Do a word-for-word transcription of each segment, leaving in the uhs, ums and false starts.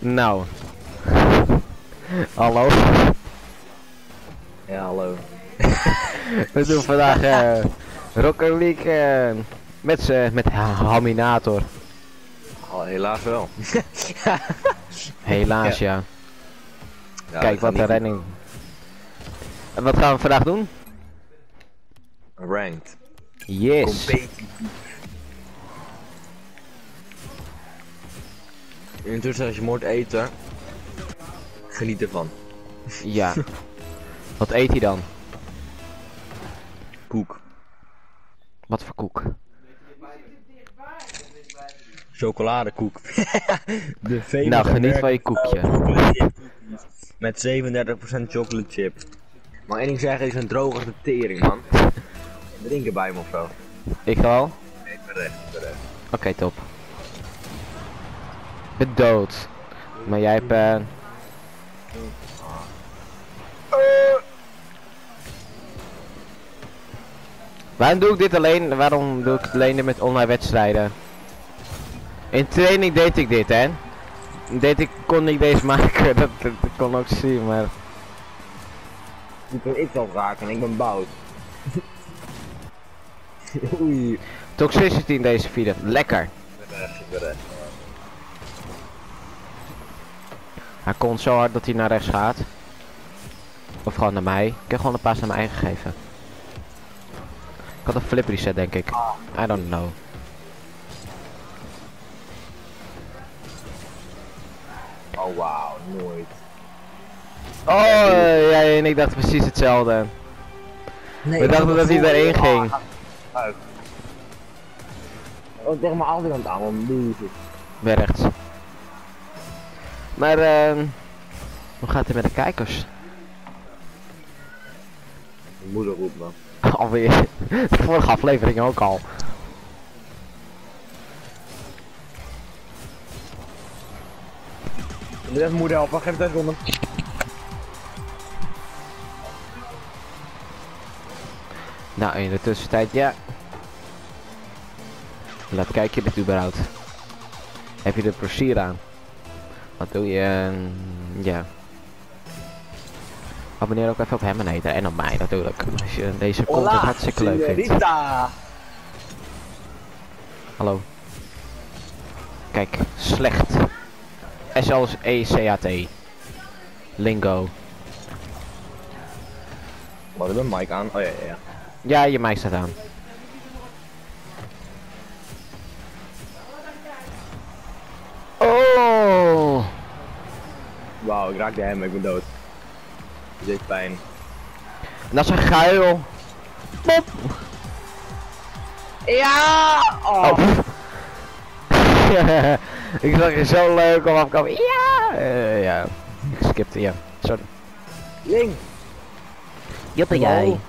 Nou. Hallo. Ja, hallo. We doen vandaag uh, Rocket League uh, met, z'n met Haminator. Oh, helaas wel. Helaas ja. Ja. Ja, Kijk wat de renning. En wat gaan we vandaag doen? Ranked. Yes. Competitie. Intussen als je moet eten, geniet ervan. Ja. Wat eet hij dan? Koek. Wat voor koek? Chocoladekoek. De famous Nou, geniet American van je koekje. chocolate chip cookies met zevenendertig procent chocolate chip. Maar één ding zeggen, die zijn droog als de tering, man. Drinken bij me of zo. Ik wel? Nee, ik ben recht, ik ben recht. Oké, okay, top. Ik ben dood. Maar jij hebt... Uh... Waarom doe ik dit alleen? Waarom doe ik het alleen met online wedstrijden? In training deed ik dit, hè? Deed ik, kon ik deze maken, dat, dat, dat kon ook zien, maar... Die kan ik wel raken en ik ben bout. Oei. Toxicity in deze video, lekker. Ik ben recht, ik ben recht. Hij komt zo hard dat hij naar rechts gaat. Of gewoon naar mij. Ik heb gewoon een paas naar mijn eigen gegeven. Ik had een flip reset denk ik. I don't know. Oh wauw, nooit. Oh, jij en ik dachten precies hetzelfde. Nee, We dachten dat hij daarheen ging. Uit. Oh, tegen mijn altijd aan het aan, want doe je Weer rechts. Maar uh, hoe gaat het met de kijkers? Mijn moeder roept me. Alweer. De vorige aflevering ook al. Ik moet even moeder helpen, geef het even onder. Nou, in de tussentijd, ja. Laat kijken je dit überhaupt. Heb je er plezier aan? Wat doe je? Uh, ja. Abonneer ook even op hem en eten. En op mij natuurlijk. Als je deze content Hola, hartstikke leuk vindt. señorita. Hallo. Kijk, slecht. S als E C A T. Lingo. Wat hebben we een mic aan? Oh ja, ja, ja. Ja, je mic staat aan. Oh! Wauw, ik raakte hem, ik ben dood. Dit deed pijn. Dat is een guil. Pop! Ja! Oh! Oh. Ik zag je zo leuk om afkomen. Ja! Uh, ja. Ik skipte, ja. Sorry. Ling! Joppe jij.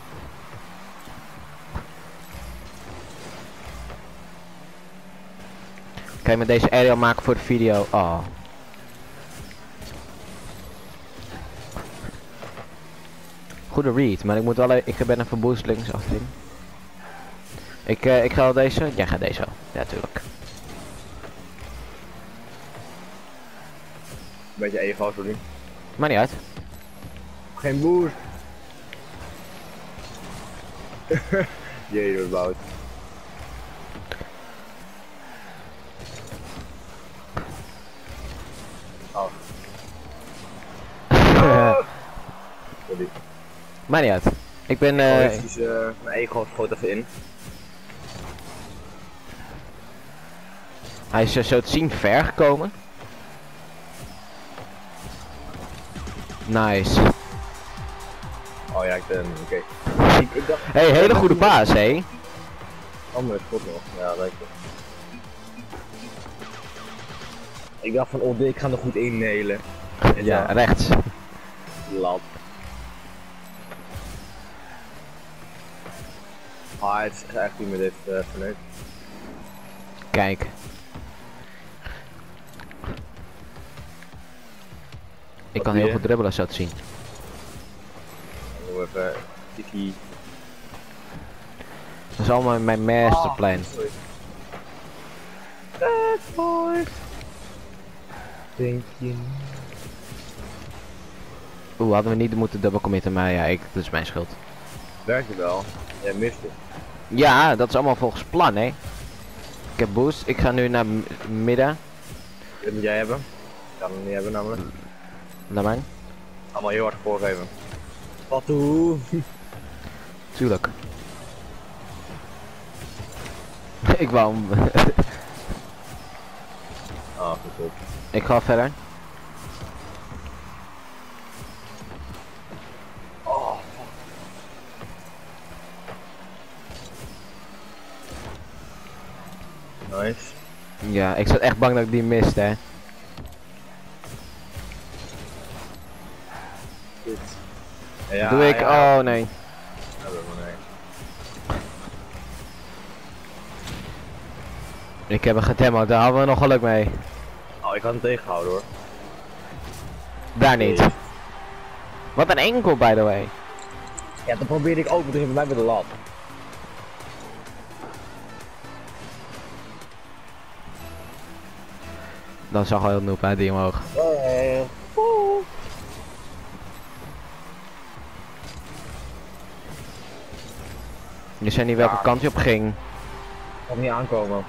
Kan je met deze aerial maken voor de video? Oh. Goede read, maar ik moet wel even, ik ben even boost links achterin. Ik, uh, ik ga wel deze, jij gaat deze wel. Ja, tuurlijk. Beetje ego, sorry. Maakt niet uit. Geen boost. Jee, dat bout. Oh. Sorry. Maakt niet uit. Ik ben Oh, eh... eventjes, uh, mijn ego schoot even in. hij is uh, zo te zien ver gekomen. Nice. Oh ja, ik ben, oké. Okay. Ik, ik dacht... Hey, hele goede paas, hé. Hey. Andere spot nog, ja, lijkt het. Ik dacht van, oh dit, ik ga er goed innelen. Ja, rechts. Lap. Ah, het is echt niet meer dit uh, verneukt. Kijk. Ik kan heel goed dribbelen, zo te zien. Dan doen we even tiki. Dat is allemaal mijn masterplan. Bad boy. Denk je? Oeh, hadden we niet moeten double committen, maar ja, ik, dat is mijn schuld. Werkt het wel? Jij mist het. Ja, dat is allemaal volgens plan, hè. Ik heb boost, ik ga nu naar m- midden. Dit moet jij hebben. Ik kan hem niet hebben namelijk. Laat maar. Allemaal heel hard voorgeven. Wat toe? Tuurlijk. Ik wou hem. Ah, goed goed. Ik ga verder. Oh, nice. Ja, ik zat echt bang dat ik die miste, hè. Goed. Ja, Doe ik? ja. Oh nee. Ja, dat maar nee. Ik heb hem gedemoed, daar hadden we nog geluk mee. Oh, ik had hem tegengehouden hoor. Daar niet. Wat een enkel, by the way. Ja, dan probeerde ik ook, maar toen ging bij mij bij de lat. Dan zag wel heel noob uit die omhoog. Hey. Je zei niet welke Ja. kant je op ging. Kan niet aankomen.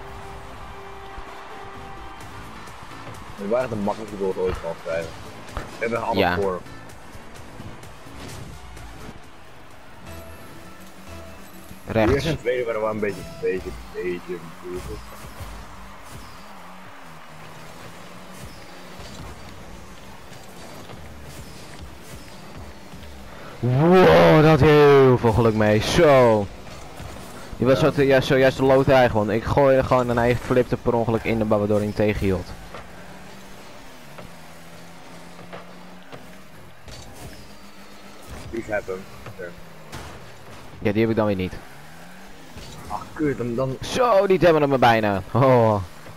We waren de makkelijkste goal ooit van krijgen. We hebben er allemaal Ja. voor. Hier Rechts. zijn tweede waren wel een beetje, beetje, beetje, beetje. Wow, dat had heel veel geluk mee. Zo. Je was Ja. zo, ja, zojuist de loterij gewoon. Ik gooide gewoon en hij flipte per ongeluk in de bal waardoor hij hem tegenhield. Ik heb hem. Ja. Ja, die heb ik dan weer niet. Ach, kut, dan, dan... Zo, die hebben me bijna. Oh.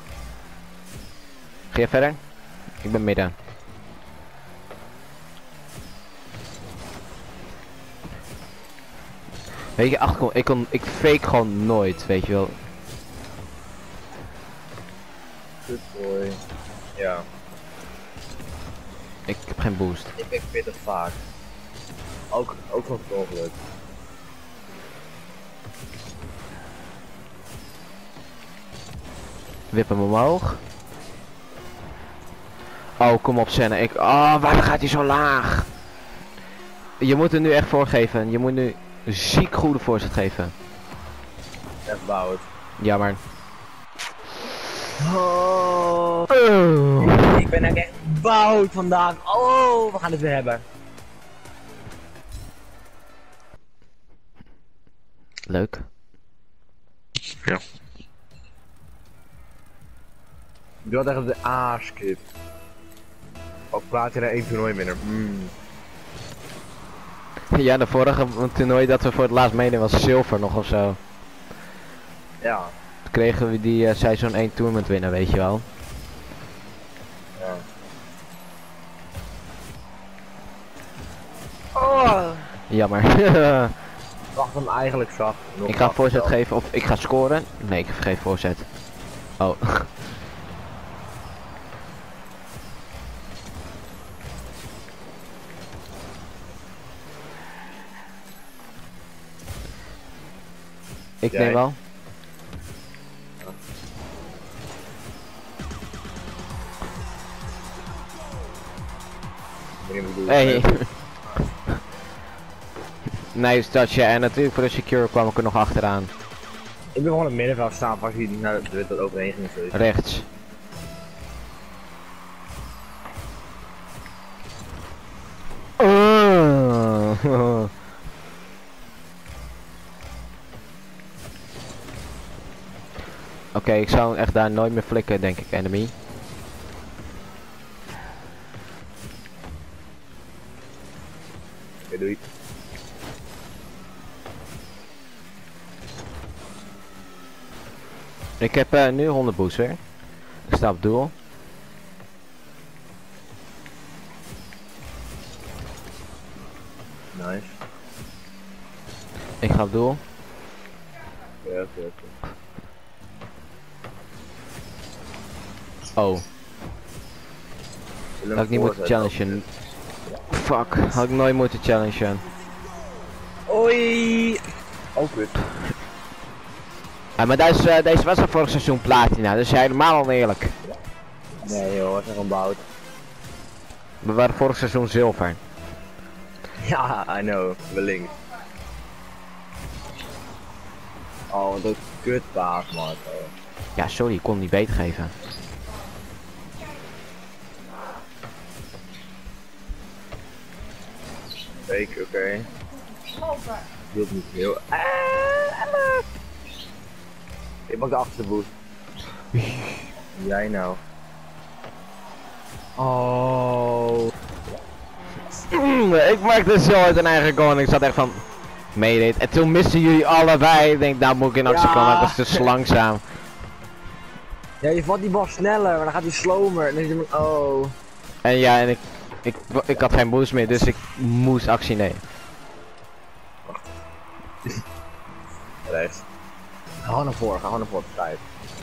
Ga je verder? Ik ben midden. Weet je, ach, kom, ik, kon, ik fake gewoon nooit, weet je wel. Good boy. Ja, Ik heb geen boost. ik ben pittig vaak. Ook, ook van het ongeluk. Wip hem omhoog. Oh, kom op Senna. Ik, oh, waarom gaat hij zo laag? Je moet er nu echt voor geven. Je moet nu ziek goede voorzet geven. Echt bouwt. Jammer. Oh. Oh. Ik ben ook echt bout vandaag. Oh, we gaan het weer hebben. Leuk. Ja. Ik doe echt op de aaskip. Ook plaat je er één toernooi minder. Mm. Ja, de vorige toernooi dat we voor het laatst meeden was zilver nog of zo. Ja. Toen kregen we die uh, seizoen één tournament winnen, weet je wel. Ja. Oh. Jammer. Wacht hem eigenlijk zacht. Nog Ik ga zacht voorzet wel. geven of ik ga scoren. Nee, ik geef voorzet. Oh. Ik Jij? neem wel. Ik weet niet wat ik bedoel. Hey. Nice touch, ja. En natuurlijk voor de secure kwam ik er nog achteraan. Ik ben gewoon in het middenveld staan als je naar de dat overheen ging. Zo. Rechts. Oh. Oké, ik zou echt daar nooit meer flikken, denk ik, enemy. Oké, doei. Ik heb uh, nu honderd boost weer. Ik sta op doel. Nice. Ik ga op doel. Ja, oké, oké. Oh. Had ik niet moeten challengen. Fuck, had ik nooit moeten challengen. Oei! Oh, kut. Ja, maar deze, uh, deze was al vorig seizoen platina, dus helemaal oneerlijk. Nee joh, dat is een bout. We waren vorig seizoen zilver. Ja, I know. Wellicht. Oh, wat een kutbaas, man. Ja, sorry, ik kon hem niet beter geven. Fake, oké. Okay. Doe niet heel. Ah, ik pak de achterste boost. Jij nou. Oh. Mm, ik maakte zo uit een eigen goal en ik zat echt van... Meedeed. En toen misten jullie allebei. Ik denk, nou moet ik in actie komen, maar dat is te langzaam. Ja, je vat die bal sneller, maar dan gaat hij slower. En dan is hij oh. En ja, en ik, ik, ik had geen boost meer, dus ik moest actie nemen. Rechts. Ga gewoon naar voren, ga gewoon naar voren, vijf.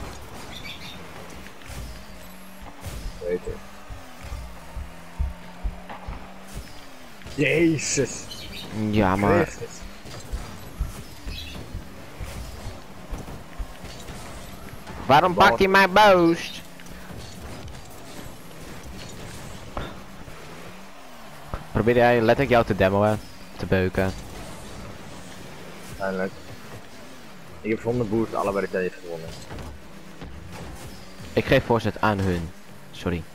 Weet je. Jezus. Ja, maar... Christus. Waarom pakt hij mijn boost? Probeer jij letterlijk jou te demoen, te beuken. Eindelijk. Ik heb zonder boost allebei de tijd gewonnen. Ik geef voorzet aan hun. Sorry.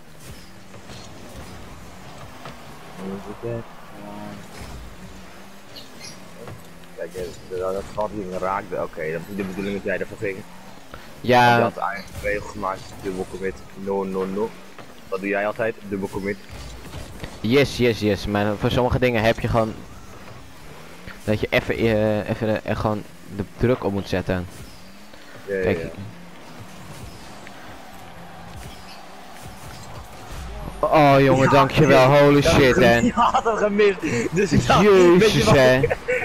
Kijk, dat gat hier raakte. Oké, okay, dat is de bedoeling dat jij ervan ging. Ja. Je had eigenlijk een regel gemaakt, dubbel commit, no no no. Wat doe jij altijd? Dubbel commit. Yes, yes, yes. Maar voor sommige dingen heb je gewoon... Dat je even, uh, even uh, gewoon de druk op moet zetten. Ja, ja, kijk. Ja. Oh jongen, ja, dankjewel. Holy ja, shit, hè. Je had hem gemist. Dus ik dacht, jezus, hè.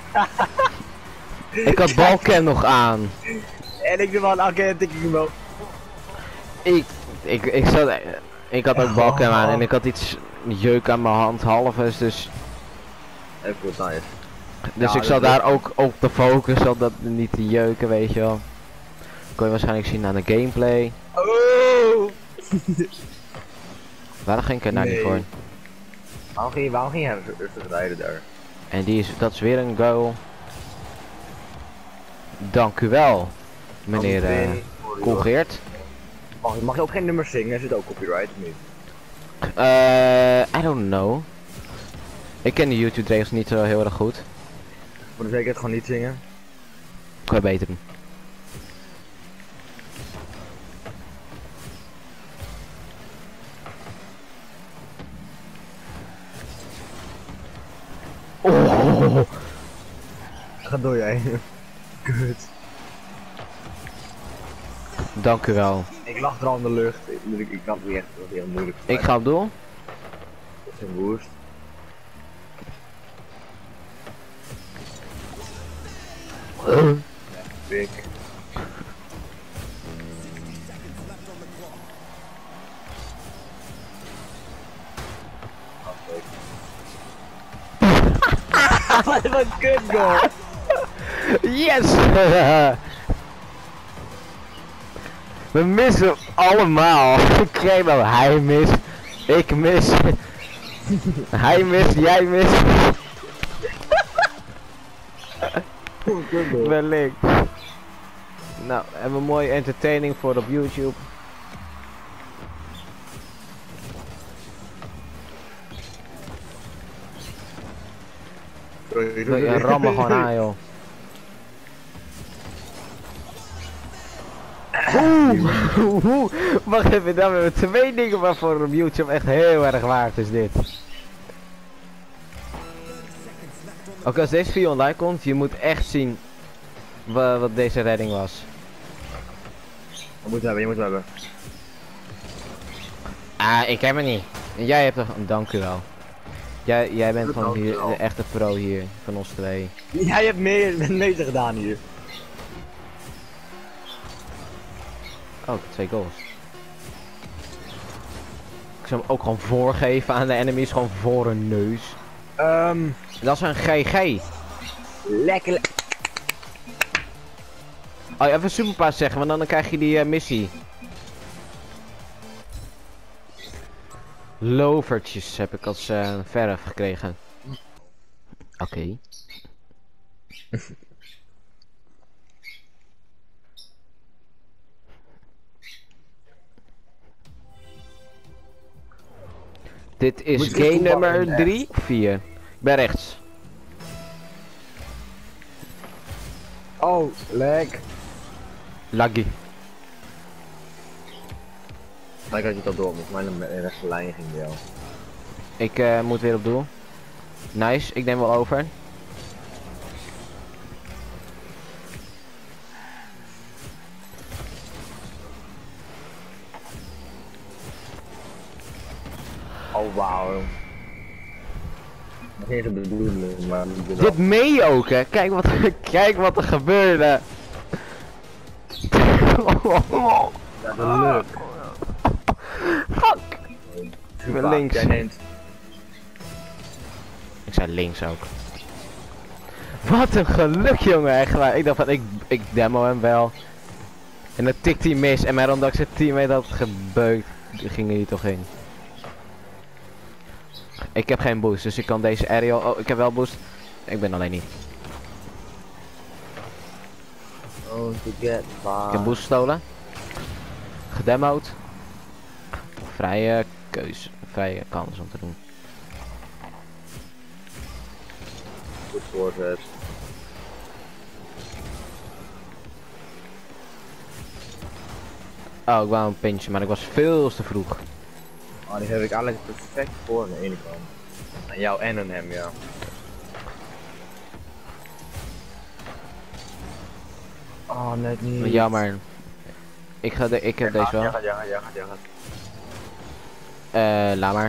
Ik had balcam nog aan. En ik doe wel een agent, ik wel. Ik, ik, ik zat, ik had ook balcam aan en ik had iets jeuk aan mijn hand, halves, dus... Even goed, nice. Dus ja, ik zat daar ook op te focussen, op dat niet te jeuken, weet je wel. Kon je waarschijnlijk zien aan de gameplay. Oh! Waarom ging ik er nou nee. niet voor? Waarom ging je, waarom ging je rustig rijden daar? En die is, dat is weer een goal. Dank u wel, meneer uh, Colgeert. Mag, mag je ook geen nummers zingen? Is het ook copyright of niet? Uh, I don't know. Ik ken de YouTube regels niet zo heel erg goed. Voor de zekerheid gewoon niet zingen? Kan je beter doen. Oh. Ga door jij. Kut. Dank u wel. Ik lag er al in de lucht. Ik, ik, ik kan het niet echt, dat is heel moeilijk. Ik ga op doel. Dat is een boost. Uh. Big. Wat een kut goal! Yes! We missen allemaal. Ik kreeg wel, hij mist, ik mis, hij mist, jij mist. Wellicht. Nou, hebben we mooi entertaining voor op YouTube. We rammen gewoon aan, joh. Oeh, oeh, wacht even, dan hebben we twee dingen waarvoor op YouTube echt heel erg waard is dit. Oké, okay, als deze video online komt, je moet echt zien wa wat deze redding was. Je moet hebben, je moet hebben. Ah, ik heb het niet. Jij hebt er, dank u wel. Jij, jij bent van hier de echte pro hier, van ons twee. Jij hebt meer, meter gedaan hier. Oh, twee goals. Ik ze hem ook gewoon voorgeven aan de enemies, gewoon voor hun neus. Um, Dat is een G G. lekker. Oh, even superpaas zeggen, want dan krijg je die uh, missie. Lovertjes heb ik als uh, verf gekregen. Oké. Okay. Dit is game nummer drie of vier. Ik ben rechts. Oh, leg. Laggy. Ik had je het al door, maar mijn rechte lijn ging bij jou. Ik uh, moet weer op doel. Nice, ik neem wel over. Oh wauw. Dat is de bedoeling, maar dit meen je ook, hè? Kijk wat, kijk wat er gebeurde. Ja, dat lukt. Fuck. Ik ben links. Jij neemt. Ik zei links ook. Wat een geluk, jongen, echt waar. Ik dacht van, ik, ik demo hem wel. En dan tikt hij mis. En maar omdat ik zijn teammate had gebeukt, ging hij toch in. Ik heb geen boost, dus ik kan deze aerial... Oh, ik heb wel boost. Ik ben alleen niet. Oh, to get far. Ik heb boost gestolen. Gedemoed. Vrije keuze. Vrije kans om te doen. Goed voorzet. Oh, ik wou een pintje, maar ik was veel te vroeg. Oh, die heb ik eigenlijk perfect voor aan de ene kant. Aan jou en aan hem, ja. Oh, net niet. Jammer. Ik ga de, ik heb deze wel. Ja, ja, ja, ja, ja. Eh, laat maar.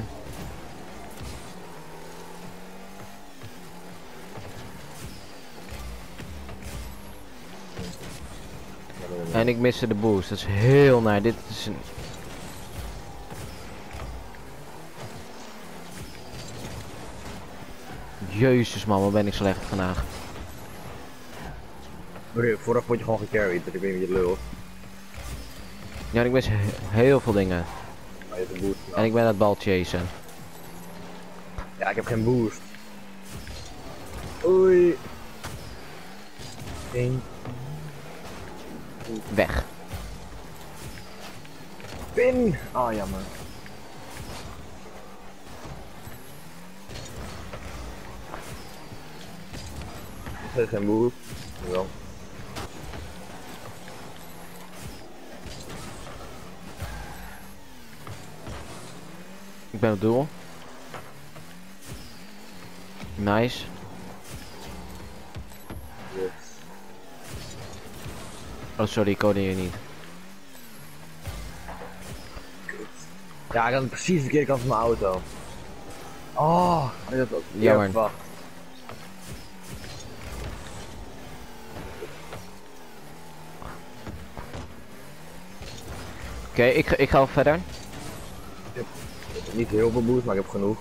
En ik miste de boost, dat is heel naar. Dit is een... Jezus man, wat ben ik slecht vandaag. Broer, vooraf word je gewoon gecarried, dat ik weet niet met je lul. Ja, ik mis he heel veel dingen. Oh, je hebt een boost. Nou. En ik ben het bal chasen. Ja, ik heb geen boost. Oei. Eén. Weg. Pin! Oh, jammer. Ik heb geen boost. Wel. Ik ben op doel. Nice. Yes. Oh sorry, ik hoorde je niet. Ja, ik had precies de verkeerde kant van mijn auto. Oh, ik had ook jammer. Wacht. Oké, okay, ik, ik ga verder. Ik heb niet heel veel boost, maar ik heb genoeg.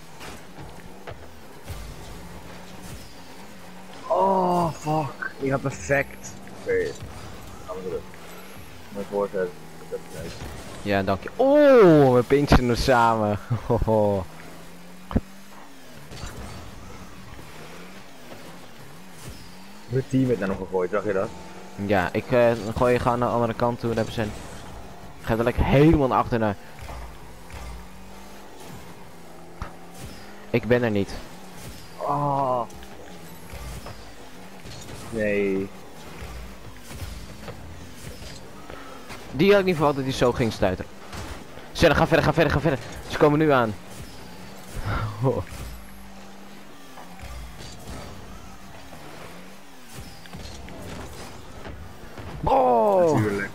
Oh, fuck. Ik ga perfect. Oké, okay. Gaan we terug. Mijn voorzet. Ja, dank je. Oh, we pinchen nu samen. Mijn team heeft daar nog gegooid, zag je dat? Ja, ik uh, gooi je gewoon naar de andere kant toe. Daar hebben ze een... Gaat er lekker helemaal naar achteren. Ik ben er niet. Oh. Nee. Die had ik niet verwacht dat hij zo ging stuiten. Zet, ga verder, ga verder, ga verder. Ze komen nu aan. Oh. Oh. Natuurlijk.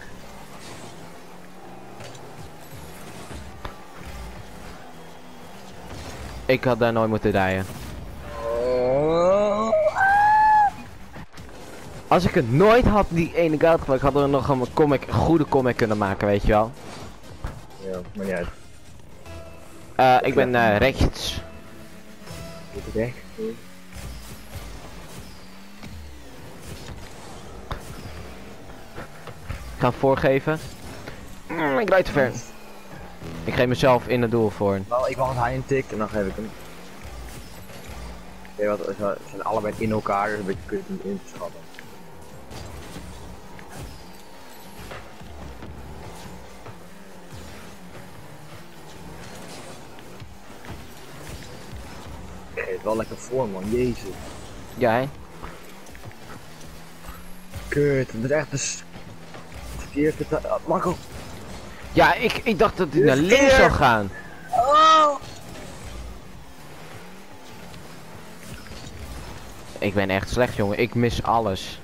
Ik had daar nooit moeten rijden. Oh. Als ik het nooit had, die ene goud gemaakt, hadden we nog een comic, een goede comic kunnen maken, weet je wel. Ja, maar niet uit. Uh, ik ben uh, rechts. Rechts. Ik ga hem voorgeven. Mm, ik rijd te ver. Ik geef mezelf in het doel voor. Nou, ik wacht hij een tik en dan geef ik hem. Weet je wat, ze zijn allebei in elkaar, dus een beetje kut om in te schatten. Ik geef wel lekker voor man, jezus. Jij? Kut, dat is echt de s- verkeerde ta- ah, Marco! Ja, ik, ik dacht dat hij Dit naar is links keer. zou gaan. Oh! Ik ben echt slecht jongen, ik mis alles.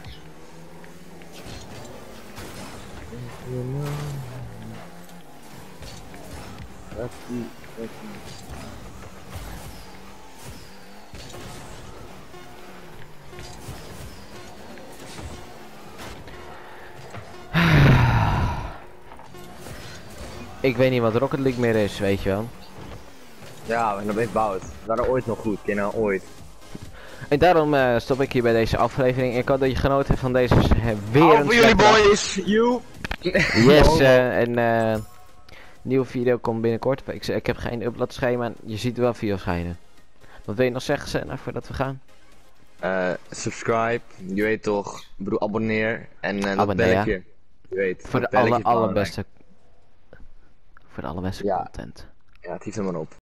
Ik weet niet wat Rocket League meer is, weet je wel. Ja, en dat heeft Bout. We waren ooit nog goed, ken nou ooit. En daarom uh, stop ik hier bij deze aflevering. Ik hoop dat je genoten hebt van deze uh, weer Hou een voor jullie slechte dag. boys, you! Yes, uh, en uh, nieuwe video komt binnenkort. Ik, ik heb geen uploadschema, je ziet wel veel schijnen. Wat wil je nog zeggen, Senna, voordat we gaan? Uh, subscribe, je weet toch, ik bedoel abonneer en uh, dat Abonneer, ja. belletje. Je weet, Voor dat de alle, belletje is belangrijk. allerbeste, voor de allerbeste Ja. content. Ja, het hief hem maar op.